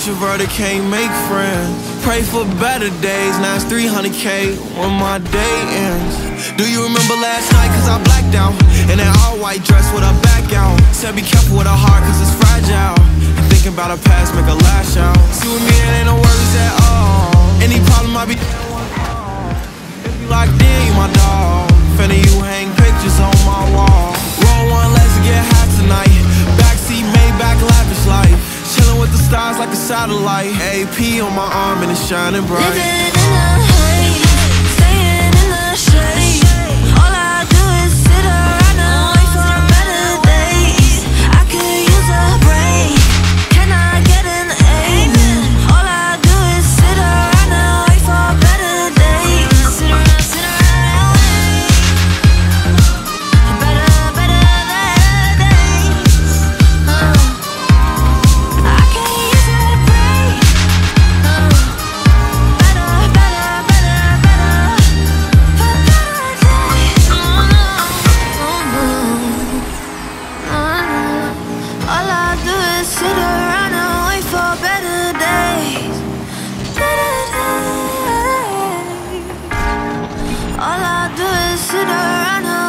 introverted, can't make friends. Pray for better days, now it's 300K when my day ends. Do you remember last night, cause I blacked out in that all-white dress with her back out. Said be careful with her heart, cause it's fragile. And thinking about her past, make her lash out. See with me, it ain't no worries at all. Any problem, I be if you locked in, you my dog. Finna you hang pictures on my wall. Roll one, let's get high tonight. Backseat, Maybach, lavish life. Chillin' with the stars like a satellite. AP on my arm and it's shining bright. Living in the haze, staying in the shade. All I do is sit around and wait for better days. I could use a break. Can I get an amen? All I do is sit around and wait for better days. Sit around and wait. Better days. I can use a break. Better days. All I do is sit around and wait for better days. Better days. All I do is sit around and